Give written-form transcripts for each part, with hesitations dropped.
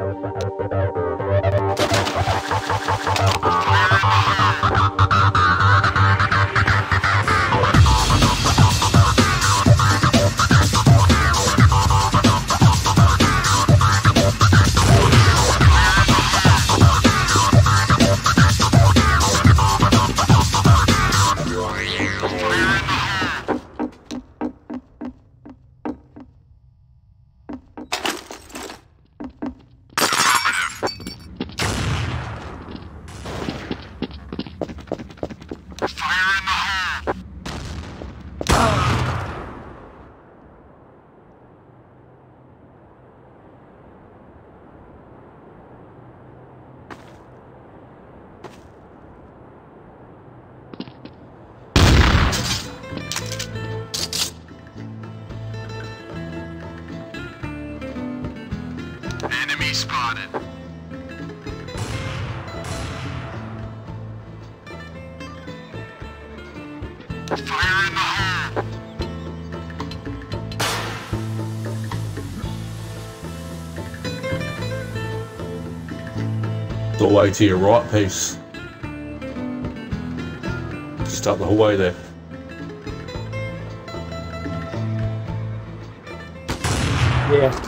Enemy spotted. Fire in the hole. All the way to your right, piece. Just up the whole way there. Yeah.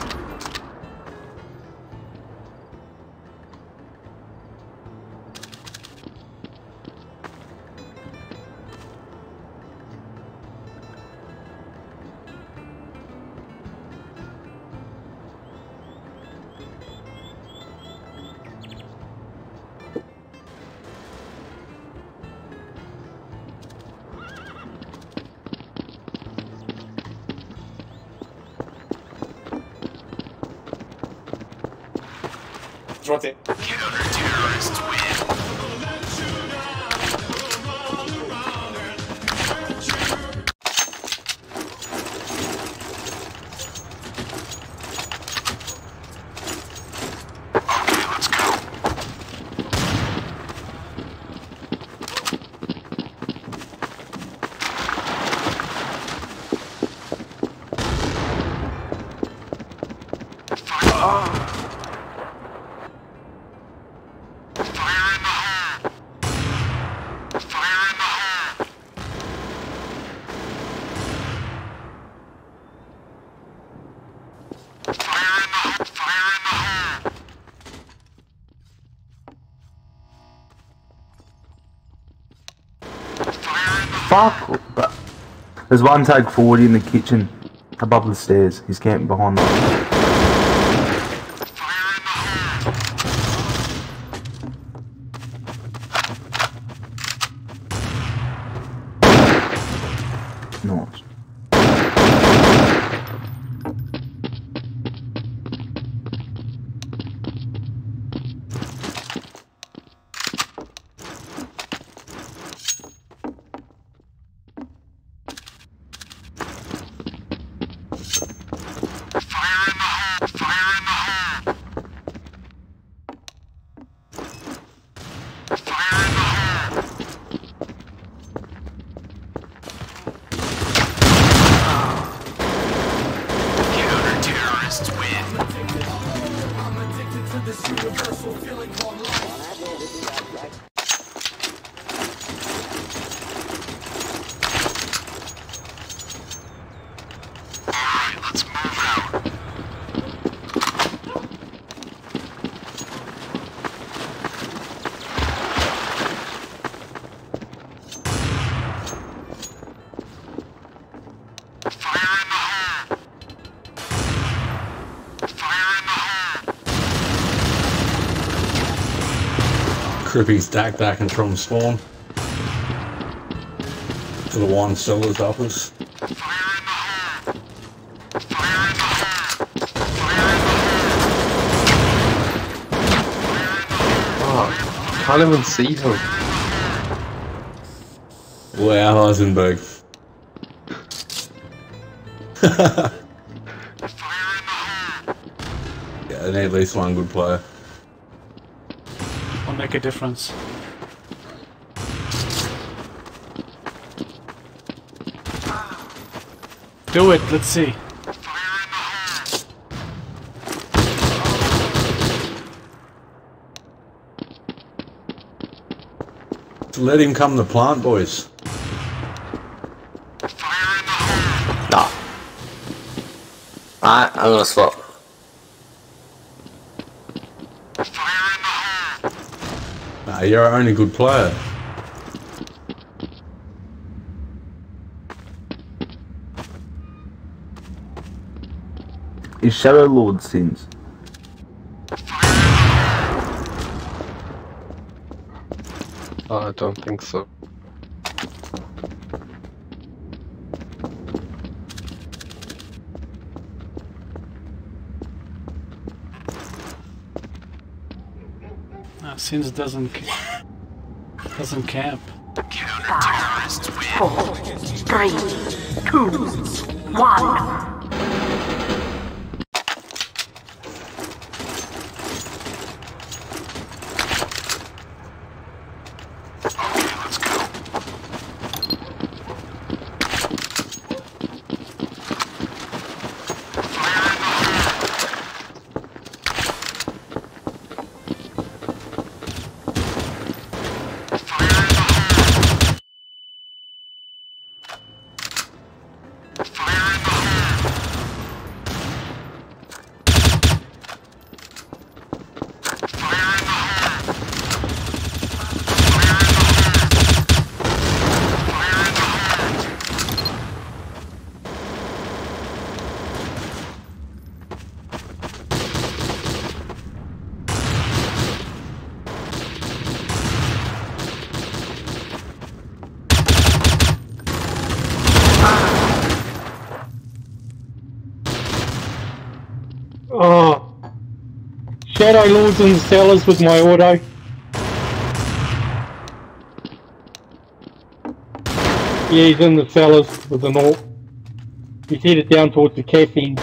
It's right there. Counter-terrorists win. Okay, let's go. Fuck! But there's one tag 40 in the kitchen above the stairs. He's camping behind them. Nice. Counter-terrorists win. I'm addicted to this universal feeling called life. Alright, let's move out. Fire in the hole. Fire in the hole. Crippy's back and from spawn. To the wine cellars up us. Fire in the hole. Fire in the hole. Oh, I can't even see him. Wow, Heisenberg. Yeah, I need at least one good player. Will make a difference. Do it, let's see. let him come to plant, boys. Nah. Alright, I'm gonna swap. Nah, you're our only good player. Is Shadow Lord sins? I don't think so. Sins doesn't camp. 4, 3, 2, 1. Oh, Shadow Lords and Cellars with my auto. Yeah, he's in the cellars with an AUG. He's headed down towards the caffeine.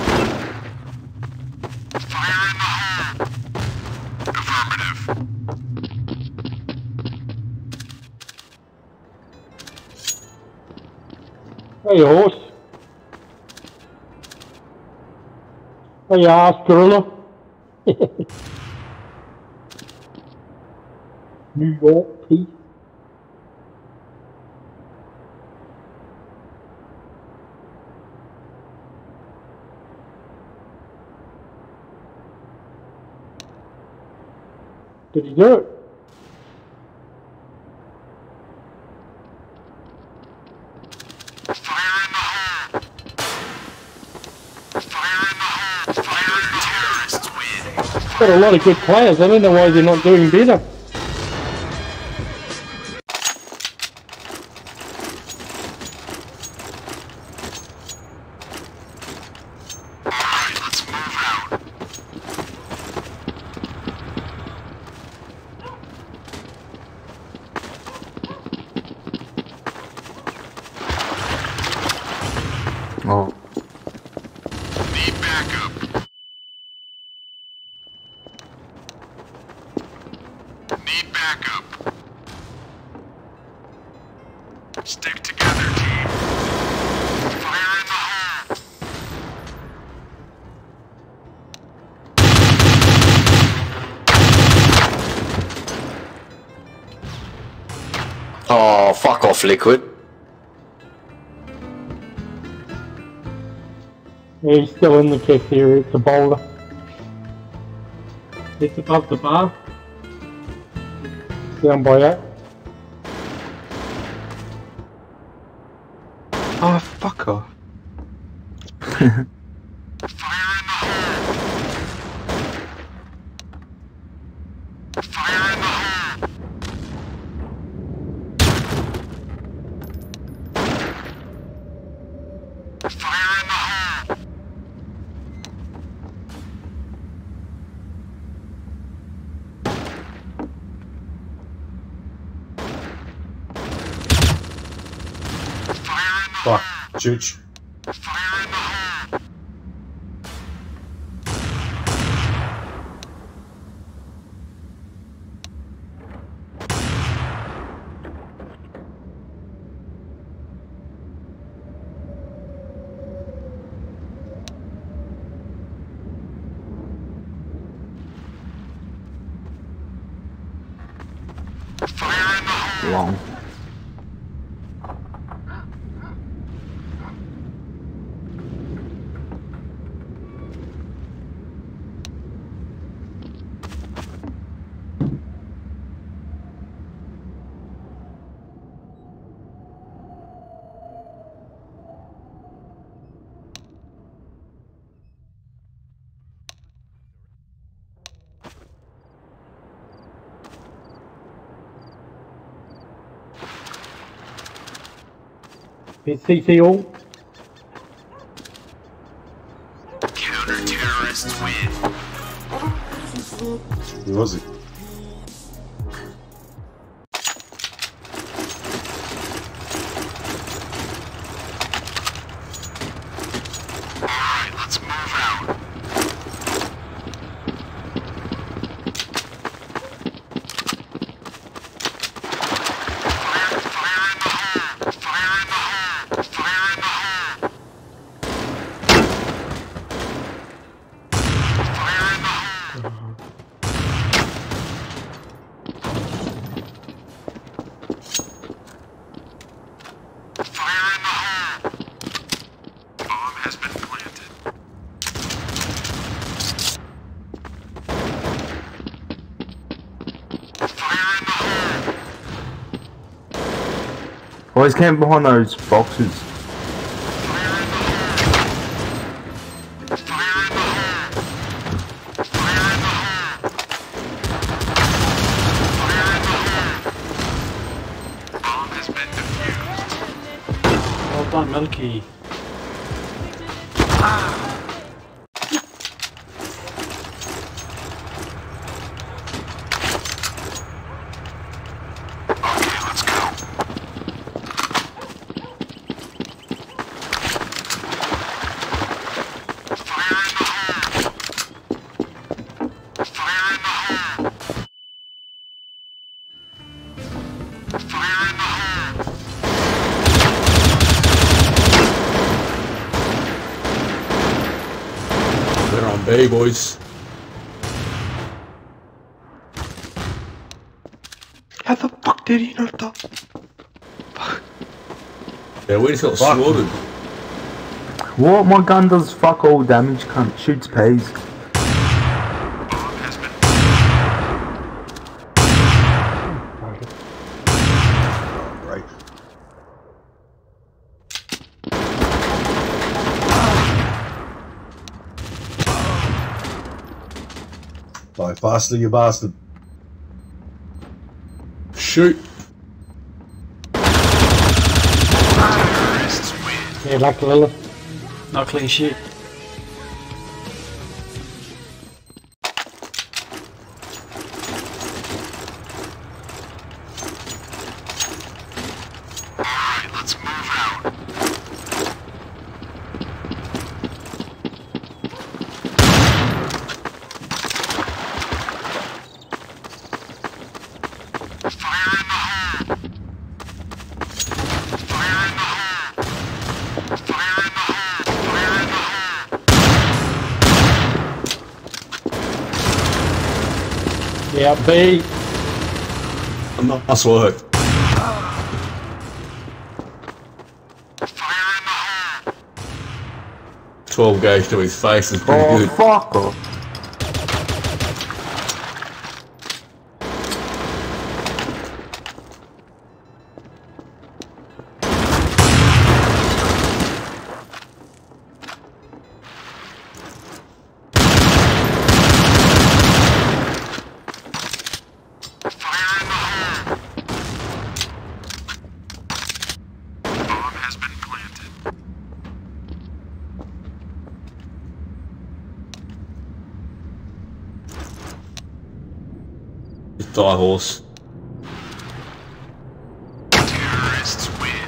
Hey, horse. Hey, ass gorilla. New York, peace. Did he do it? Got a lot of good players. I don't know why they're not doing better. Oh. Need backup. Need backup. Stick together, team. Fire in the hole. Oh, fuck off, Liquid. Yeah, he's still in the cafeteria. It's a boulder. It's above the bar. Down by that. Oh, fuck off. Fire in the hole. Fire in the hole. Fire in the hole. Fuck, Chooch. Fire in the hole. Fire in the hole. Long. Hit CC all. Counter-terrorists win. Who was it? Alright, let's move out. Oh, he's camping behind those boxes. Well done, Milky. They're on B, boys. How the fuck did he not die? Yeah, we just got slaughtered. What? My gun does fuck all damage, cunt. Shoots peas. Right. Die faster, you bastard. Shoot. Yeah, like Lilith. No clean sheet. Alright, let's move out. Fire in the hole! Fire in the hole! Fire in the hole! Fire in the hole! Yeah, B. Nice work. Fire in the hole! 12 gauge to his face is pretty Oh, good. fuck off. Fire in the hole! Bomb has been planted. Just die, horse. Terrorists win.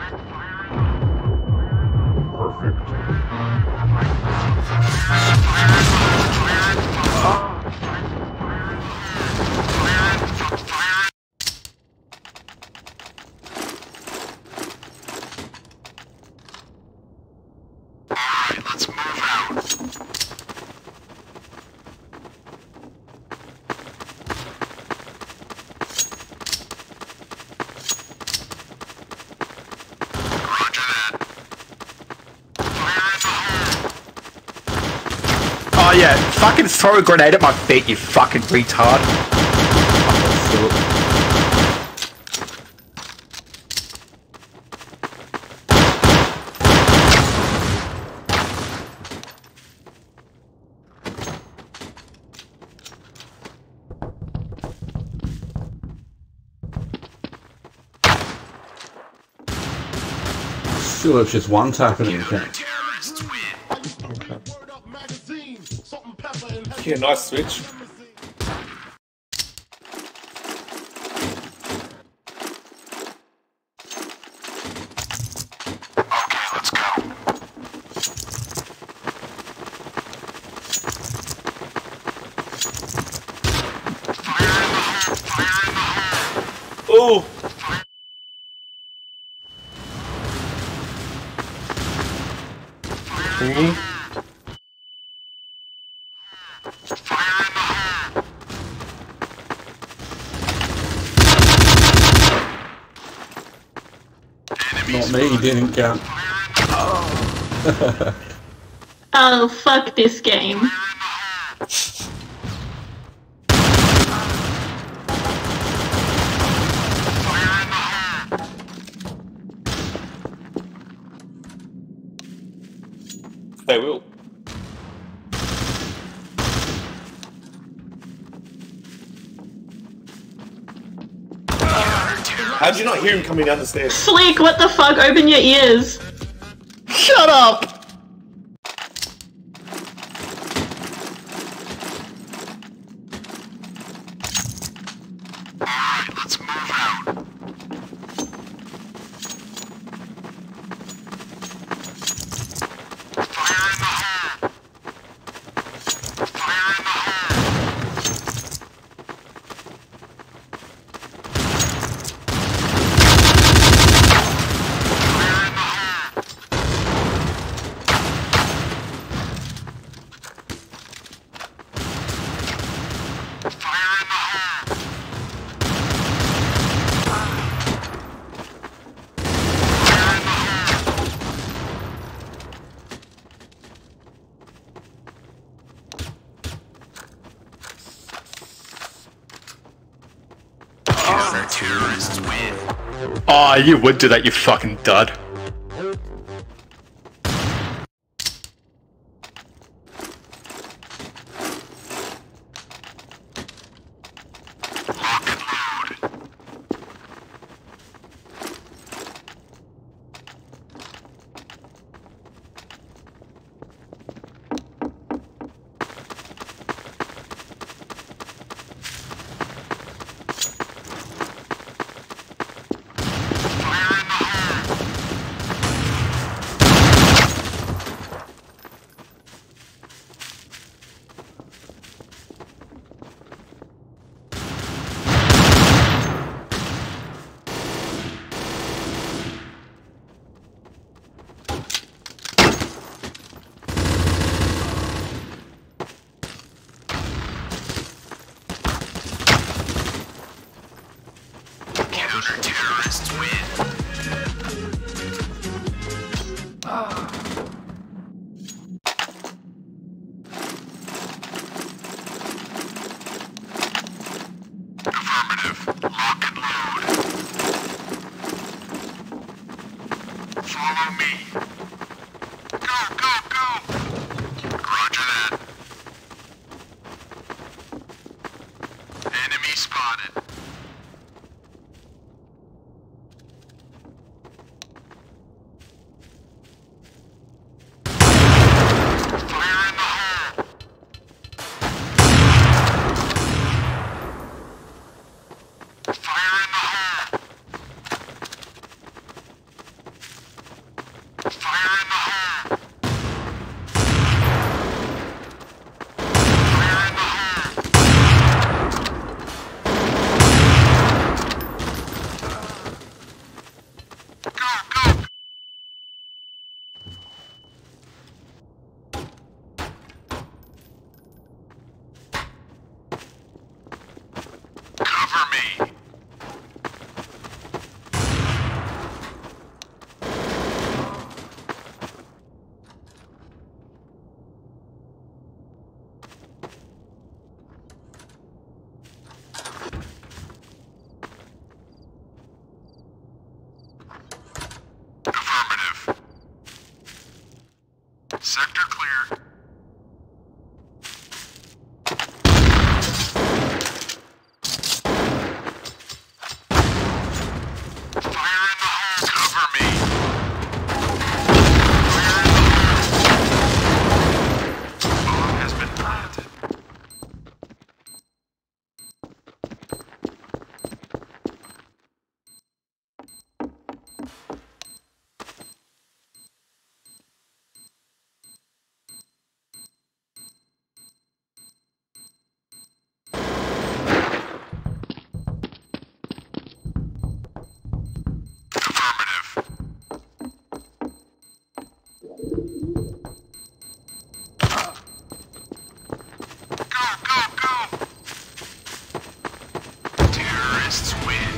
Perfect. Yeah, fucking throw a grenade at my feet, you fucking retard. Still, it's just one tapping in the camp. Yeah, nice switch. Oh! Not me, he didn't count. Oh, fuck this game. They will. How'd you not hear him coming down the stairs? Slick, what the fuck? Open your ears. Shut up! Alright, let's move out. Fire in the hole! Fire in the hole! Fire in the hole! Fire in the hole! Fire in the hole! Terrorists win. Oh, you would do that, you fucking dud. Lock and load. Fire in the hole! Counter-terrorists win. Affirmative. Lock and load. Follow me. Go, go, go! Roger that. Enemy spotted. Fire in the hole! Fire in the hole! Fire in the hole! Fire in the hole! Sector clear. Fire in the hole, cover me. Fire in the hole. Bomb has been planted. Terrorists win.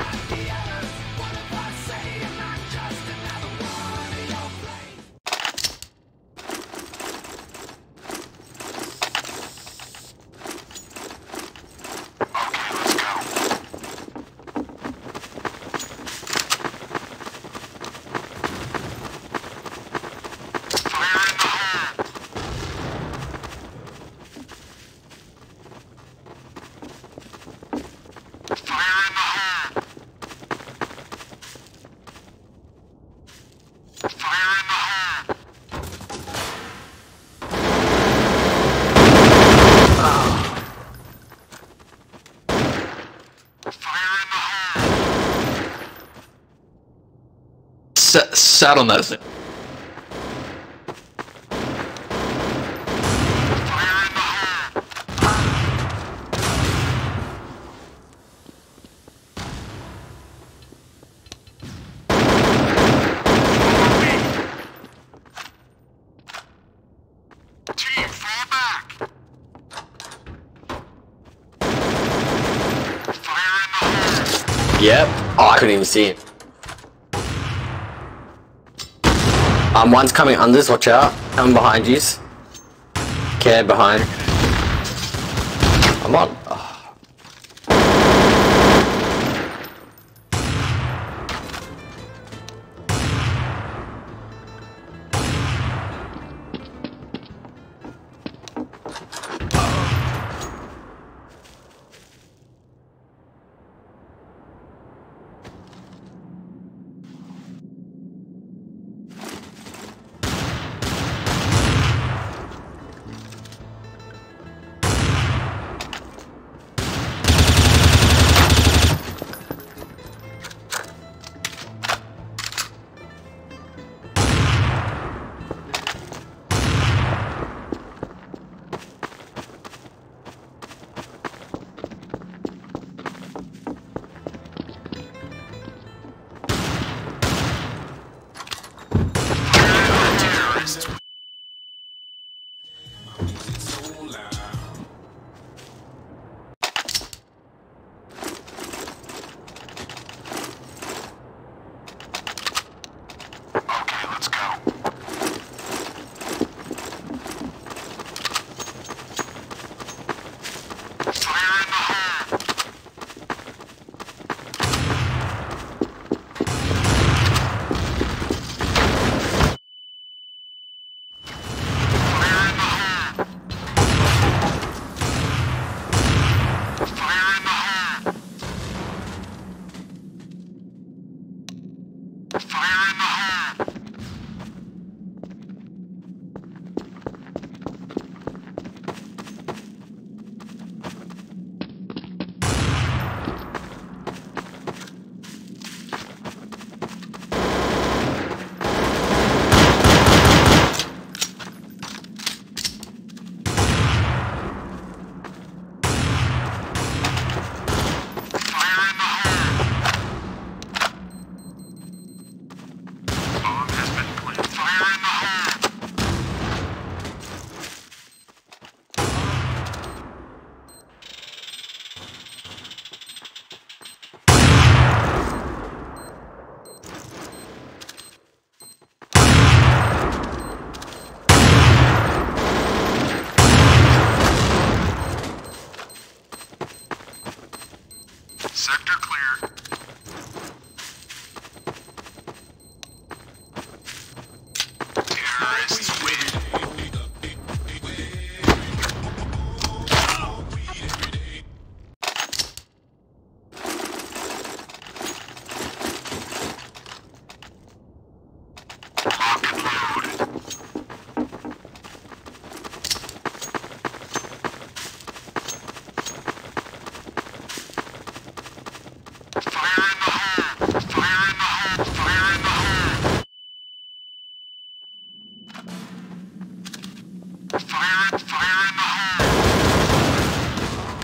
Okay, let's go. Fire in the hole. Fire in the hole. Fire in the hole. Fire in the hole. Sat on that thing. Fire in the hole. Follow me. Team, fall back. Fire in the hole. Yep. Oh, I couldn't even see it. One's coming unders, watch out. Coming behind yous. Okay, behind. I'm on. Oh.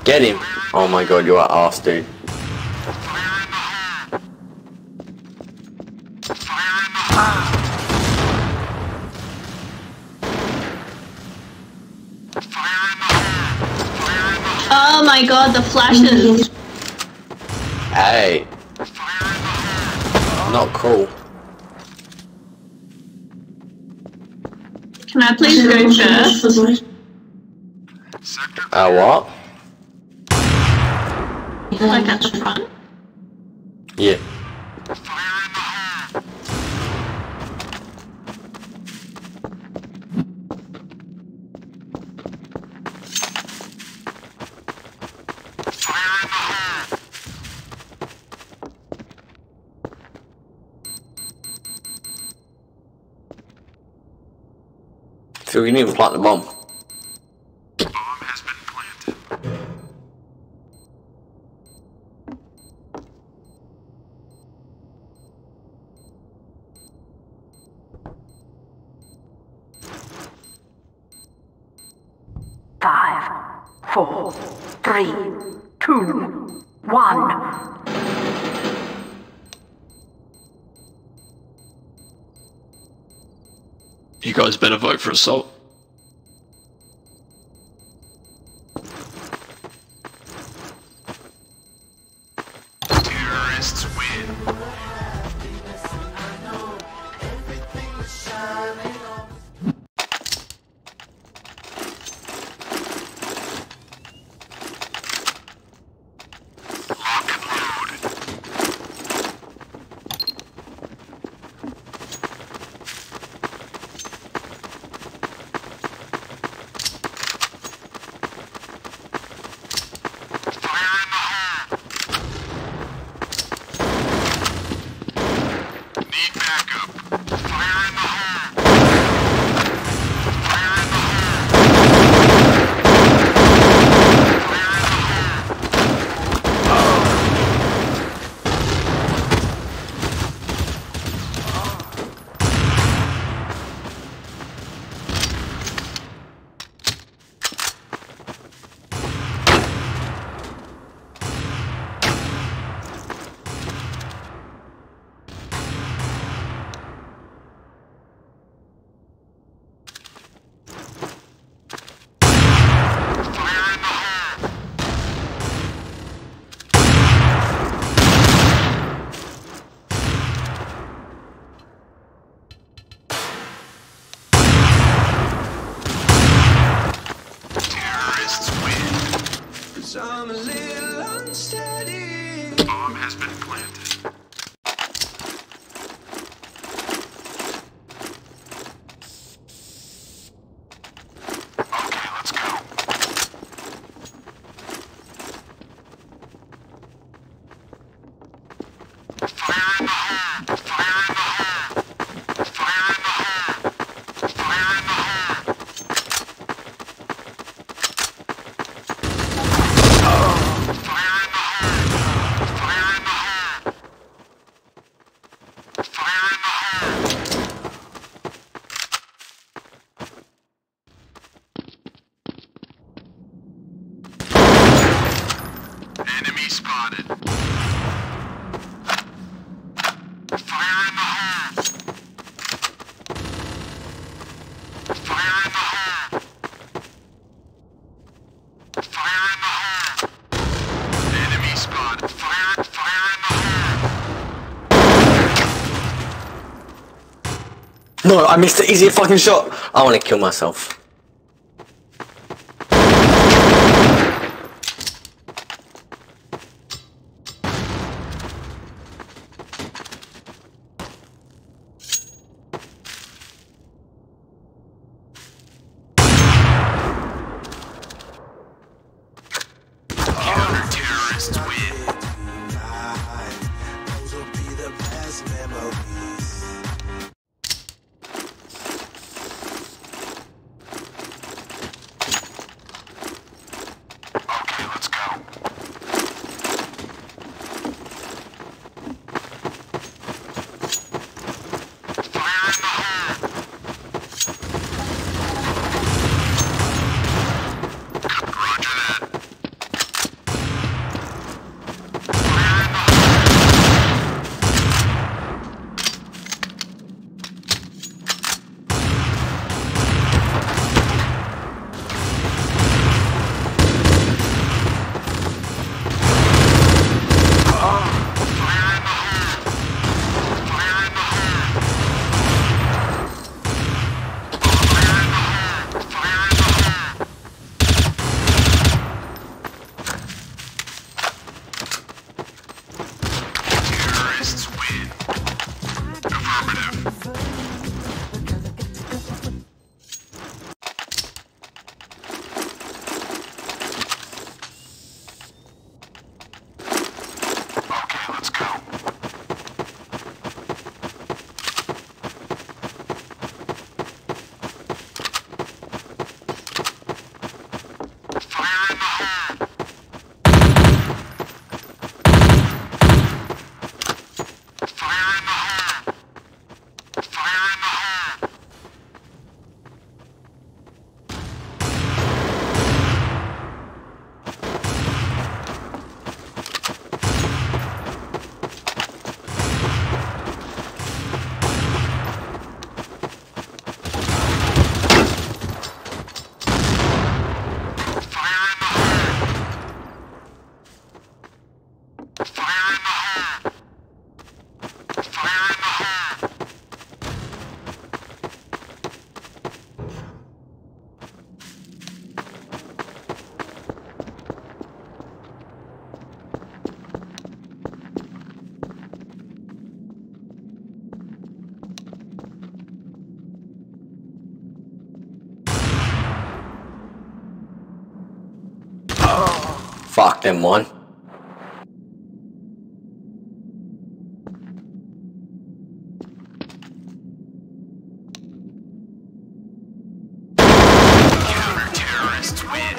Get him. Oh my god, you're an ass, dude. Oh my god, the flashes. Hey. Not cool. Can I please go first? What? Like at the front? Yeah. So we need to plant the bomb. Bomb has been planted. 5, 4, 3, 2, 1. You guys better vote for assault. Terrorists win. Lock and load. Need backup. Fire in the hole. Fire in the hole. Terrorists win. I'm a little unsteady. Bomb has been planted. Okay, let's go. Fire in the hole! Fire in the hole! Fire in the hole! Fire in the hole! Fire in the hole! Fire in the hole! Fire in the hole! Enemy spotted. Fire in the hole! Fire in the hole! Fire in the hole! Enemy spotted. Fire in the hole! No, I missed the easy fucking shot. I want to kill myself. Counter-terrorists win. Fuck them one. Terrorists win.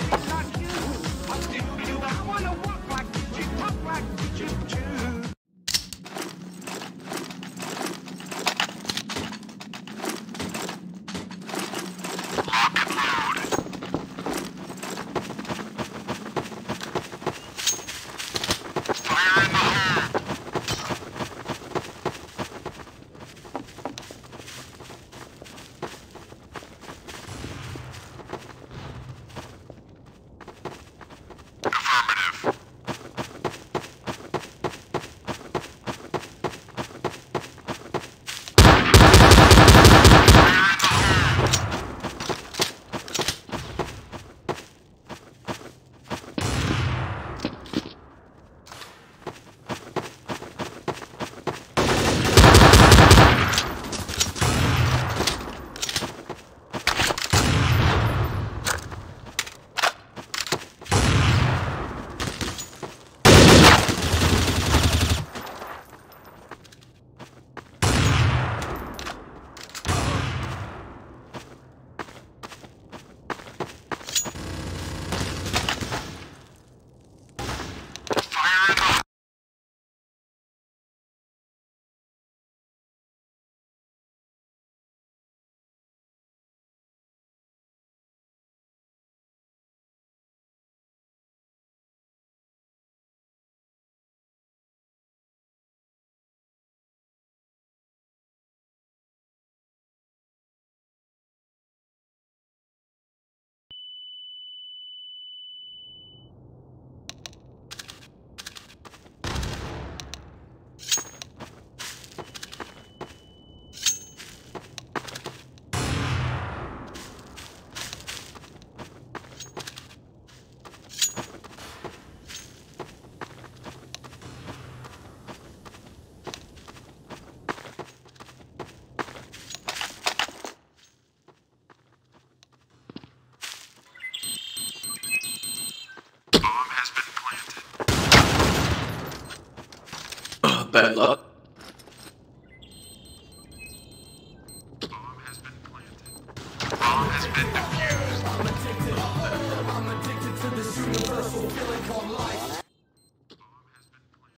Bad luck. Bomb has been planted. Bomb has been defused. I'm addicted to this universal feeling called life.